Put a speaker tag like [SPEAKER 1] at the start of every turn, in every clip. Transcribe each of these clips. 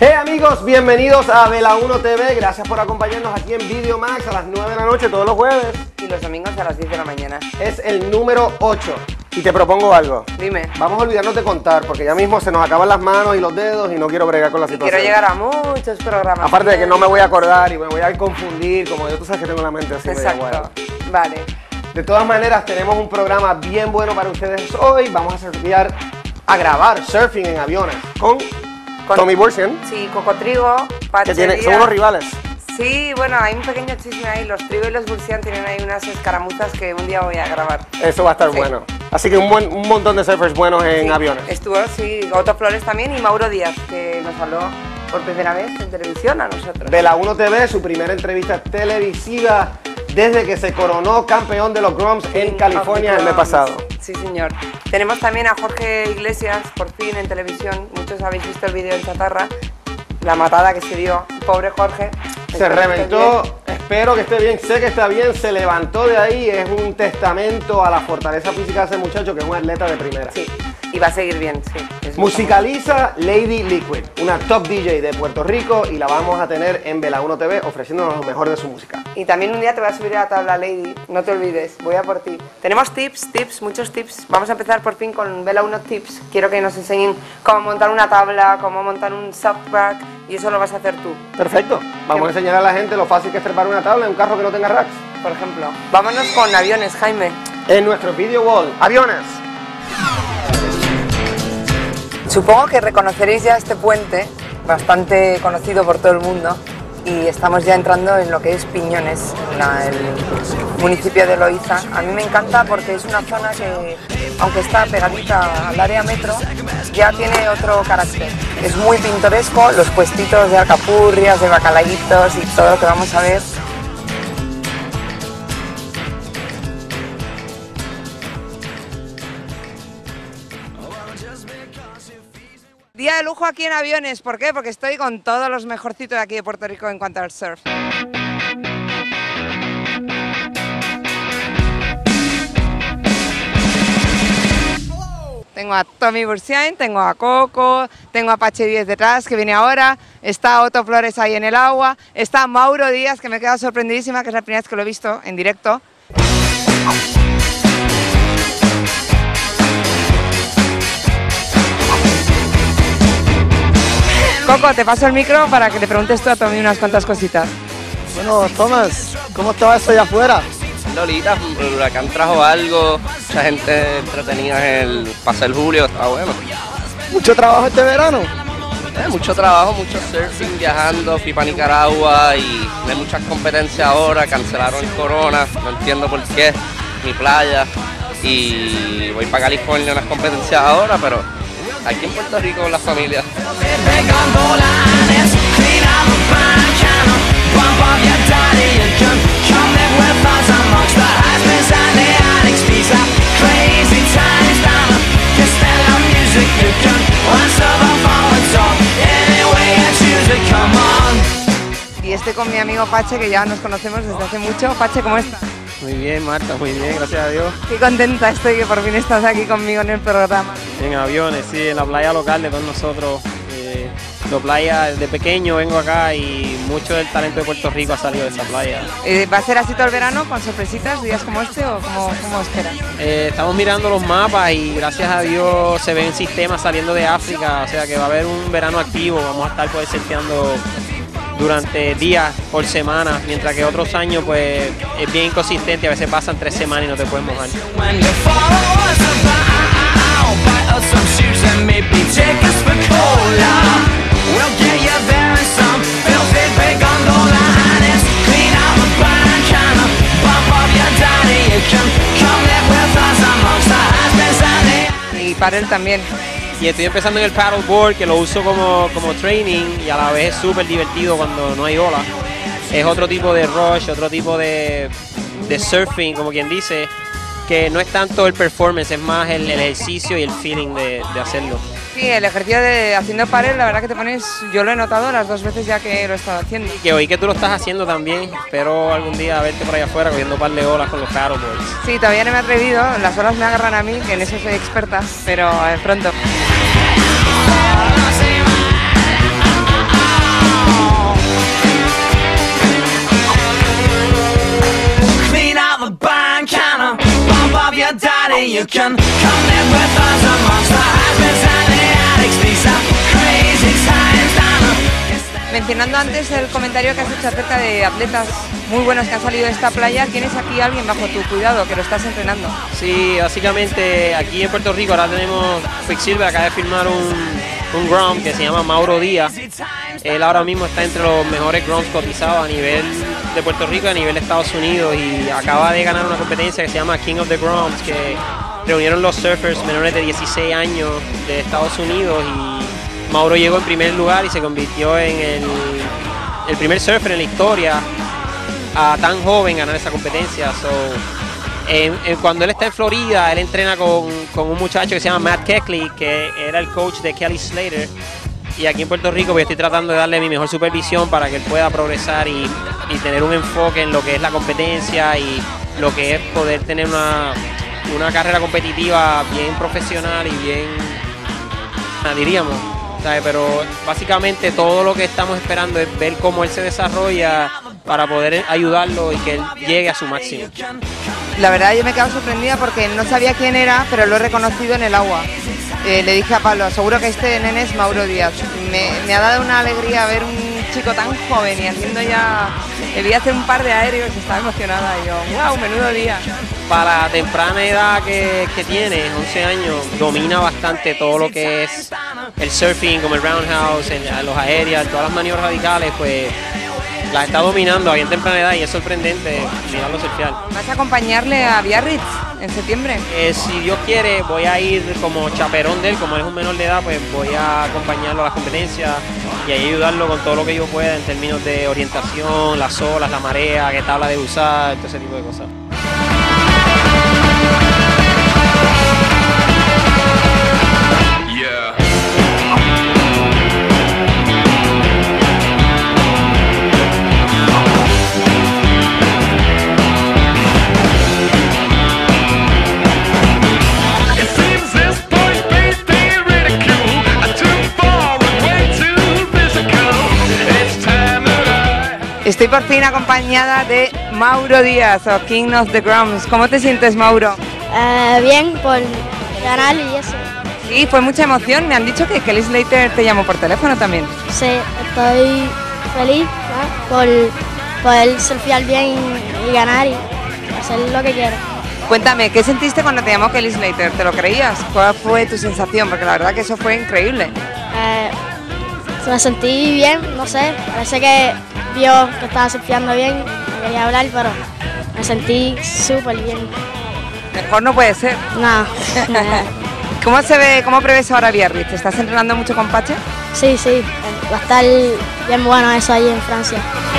[SPEAKER 1] Hey amigos, bienvenidos a Vela 1 TV. Gracias por acompañarnos aquí en Video Max a las 9 de la noche todos los jueves.
[SPEAKER 2] Y los domingos a las 10 de la mañana.
[SPEAKER 1] Es el número 8. Y te propongo algo.
[SPEAKER 2] Dime.
[SPEAKER 1] Vamos a olvidarnos de contar porque ya mismo se nos acaban las manos y los dedos y no quiero bregar con la situación.
[SPEAKER 2] Quiero llegar a muchos programas.
[SPEAKER 1] Aparte de que no me voy a acordar y me voy a confundir, como tú sabes que tengo la mente así.
[SPEAKER 2] Exacto. Vale.
[SPEAKER 1] De todas maneras, tenemos un programa bien bueno para ustedes hoy. Vamos a grabar surfing en aviones con Tommy Bursian.
[SPEAKER 2] Sí, Coco Trigo, Pache Díaz.
[SPEAKER 1] Son unos rivales.
[SPEAKER 2] Sí, bueno, hay un pequeño chisme ahí. Los Trigo y los Bursian tienen ahí unas escaramuzas que un día voy a grabar.
[SPEAKER 1] Eso va a estar bueno. Así que un montón de surfers buenos en aviones.
[SPEAKER 2] Estuvo, sí, Otto Flores también y Mauro Díaz, que nos habló por primera vez en televisión a nosotros.
[SPEAKER 1] Vela 1 TV, su primera entrevista televisiva desde que se coronó campeón de los Groms en California el mes pasado.
[SPEAKER 2] Sí, señor. Tenemos también a Jorge Iglesias, por fin, en televisión. Muchos habéis visto el vídeo en Chatarra. La matada que se dio, pobre Jorge.
[SPEAKER 1] Se reventó, espero que esté bien, sé que está bien, se levantó de ahí, es un testamento a la fortaleza física de ese muchacho que es un atleta de primera.
[SPEAKER 2] Sí, y va a seguir bien, sí.
[SPEAKER 1] Musicaliza Lady Liquid, una top DJ de Puerto Rico y la vamos a tener en Vela 1 TV ofreciéndonos lo mejor de su música.
[SPEAKER 2] Y también un día te voy a subir a la tabla, Lady, no te olvides, voy a por ti. Tenemos tips, muchos tips. Vamos a empezar por fin con Vela 1 Tips. Quiero que nos enseñen cómo montar una tabla, cómo montar un softback y eso lo vas a hacer tú.
[SPEAKER 1] Perfecto, vamos a enseñar a la gente lo fácil que es trepar una tabla en un carro que no tenga racks.
[SPEAKER 2] Por ejemplo. Vámonos con aviones, Jaime.
[SPEAKER 1] En nuestro video wall, aviones.
[SPEAKER 2] Supongo que reconoceréis ya este puente, bastante conocido por todo el mundo, y estamos ya entrando en lo que es Piñones, el municipio de Loíza. A mí me encanta porque es una zona que, aunque está pegadita al área metro, ya tiene otro carácter. Es muy pintoresco, los puestitos de alcapurrias, de bacalaitos y todo lo que vamos a ver. Día de lujo aquí en aviones, ¿por qué? Porque estoy con todos los mejorcitos de aquí de Puerto Rico en cuanto al surf. Tengo a Tommy Bursian, tengo a Coco, tengo a Pache Díaz detrás, que viene ahora, está Otto Flores ahí en el agua, está Mauro Díaz, que me he quedado sorprendidísima, que es la primera vez que lo he visto en directo. Coco, te paso el micro para que le preguntes tú a Tommy unas cuantas cositas.
[SPEAKER 3] Bueno, Tomás, ¿cómo estaba eso allá afuera?
[SPEAKER 4] Lolita, el huracán trajo algo, mucha gente entretenida en el Paso del Julio, está bueno.
[SPEAKER 3] ¿Mucho trabajo este verano?
[SPEAKER 4] Mucho trabajo, mucho surfing, viajando, fui para Nicaragua y hay muchas competencias ahora, cancelaron el corona, no entiendo por qué, mi playa, y voy para California a unas competencias ahora, pero aquí en Puerto Rico con la familia.
[SPEAKER 2] Y estoy con mi amigo Pache, que ya nos conocemos desde hace mucho. Pache, ¿cómo estás?
[SPEAKER 3] Muy bien, Marta, muy bien, gracias a Dios.
[SPEAKER 2] Qué contenta estoy que por fin estás aquí conmigo en el programa.
[SPEAKER 3] En aviones, sí, en la playa local de todos nosotros. La playa, desde pequeño vengo acá y mucho del talento de Puerto Rico ha salido de esa playa.
[SPEAKER 2] ¿Va a ser así todo el verano, con sorpresitas, días como este o cómo esperas?
[SPEAKER 3] Estamos mirando los mapas y gracias a Dios se ven sistemas saliendo de África, o sea que va a haber un verano activo, vamos a estar pues surfeando durante días por semana, mientras que otros años pues es bien inconsistente, a veces pasan 3 semanas y no te puedes mojar.
[SPEAKER 2] Y para él también.
[SPEAKER 3] Y estoy empezando en el paddleboard, que lo uso como training y a la vez es súper divertido cuando no hay ola. Es otro tipo de rush, otro tipo de surfing, como quien dice, que no es tanto el performance, es más el ejercicio y el feeling de hacerlo.
[SPEAKER 2] Sí, el ejercicio de haciendo paddle, la verdad que te pones, yo lo he notado las 2 veces ya que lo he estado haciendo.
[SPEAKER 3] Y que oí que tú lo estás haciendo también, espero algún día verte por allá afuera cogiendo un par de olas con los paddleboards.
[SPEAKER 2] Sí, todavía no me he atrevido, las olas me agarran a mí, que en eso soy experta, pero pronto.
[SPEAKER 5] you can come in with us, a monster has been sending addicts, these are crazy times down.
[SPEAKER 2] Mencionando antes el comentario que has hecho acerca de atletas muy buenos que han salido de esta playa, ¿tienes aquí a alguien bajo tu cuidado que lo estás entrenando?
[SPEAKER 3] Sí, básicamente aquí en Puerto Rico ahora tenemos Quicksilver, acaba de firmar un Grom que se llama Mauro Díaz. Él ahora mismo está entre los mejores Groms cotizados a nivel de Puerto Rico y a nivel de Estados Unidos, y acaba de ganar una competencia que se llama King of the Groms, que reunieron los surfers menores de 16 años de Estados Unidos, y Mauro llegó en primer lugar y se convirtió en el primer surfer en la historia a tan joven ganar esa competencia. Cuando él está en Florida, él entrena con un muchacho que se llama Matt Keckley, que era el coach de Kelly Slater. Y aquí en Puerto Rico pues estoy tratando de darle mi mejor supervisión para que él pueda progresar y tener un enfoque en lo que es la competencia y lo que es poder tener una carrera competitiva bien profesional y bien, diríamos, ¿sabes? Pero básicamente todo lo que estamos esperando es ver cómo él se desarrolla para poder ayudarlo y que él llegue a su máximo.
[SPEAKER 2] La verdad yo me he quedado sorprendida porque no sabía quién era, pero lo he reconocido en el agua. Le dije a Pablo, seguro que este nene es Mauro Díaz. Me ha dado una alegría ver un chico tan joven y haciendo ya... Le vi hacer un par de aéreos y estaba emocionada. Y yo, wow, menudo día.
[SPEAKER 3] Para la temprana edad que tiene, 11 años, domina bastante todo lo que es el surfing, como el roundhouse, los aéreos, todas las maniobras radicales, pues las está dominando a bien temprana edad y es sorprendente mirarlo surfear.
[SPEAKER 2] ¿Vas a acompañarle a Biarritz en septiembre?
[SPEAKER 3] Si Dios quiere, voy a ir como chaperón de él, como él es un menor de edad, pues voy a acompañarlo a las competencias y ahí ayudarlo con todo lo que yo pueda en términos de orientación, las olas, la marea, qué tabla de usar, todo ese tipo de cosas.
[SPEAKER 2] Estoy por fin acompañada de Mauro Díaz, o King of the Groms. ¿Cómo te sientes, Mauro?
[SPEAKER 6] Bien, por ganar y eso.
[SPEAKER 2] Sí, fue mucha emoción. Me han dicho que Kelly Slater te llamó por teléfono también.
[SPEAKER 6] Sí, estoy feliz, ¿no? Por poder surfear bien y ganar y hacer lo que quiero.
[SPEAKER 2] Cuéntame, ¿qué sentiste cuando te llamó Kelly Slater? ¿Te lo creías? ¿Cuál fue tu sensación? Porque la verdad que eso fue increíble.
[SPEAKER 6] Me sentí bien, no sé, parece que vio que estaba surfeando bien, me quería hablar, pero me sentí súper bien.
[SPEAKER 2] Mejor no puede ser.
[SPEAKER 6] No.
[SPEAKER 2] ¿Cómo se ve, cómo prevés ahora Biarritz? ¿Te estás entrenando mucho con Pache?
[SPEAKER 6] Sí, sí, va a estar bien bueno eso allí en Francia.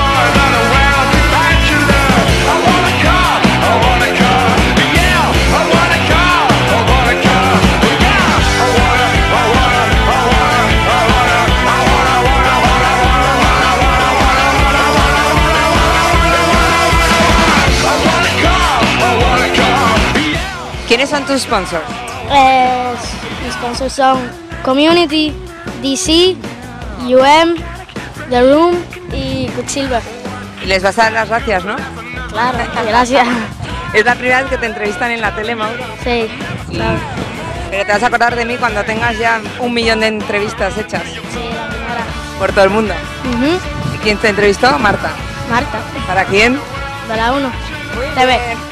[SPEAKER 2] ¿Quiénes son tus sponsors?
[SPEAKER 6] Mis sponsors son Community, DC, UM, The Room y Quicksilver.
[SPEAKER 2] Y les vas a dar las gracias, ¿no?
[SPEAKER 6] Claro, gracias.
[SPEAKER 2] Es la primera vez que te entrevistan en la tele, Mauro.
[SPEAKER 6] Sí, claro.
[SPEAKER 2] Pero te vas a acordar de mí cuando tengas ya 1 millón de entrevistas hechas.
[SPEAKER 6] Sí, la primera.
[SPEAKER 2] Por todo el mundo. ¿Y quién te entrevistó? Marta.
[SPEAKER 6] Marta,
[SPEAKER 2] ¿Para quién?
[SPEAKER 6] de la 1.
[SPEAKER 2] Muy
[SPEAKER 6] TV.
[SPEAKER 2] bien.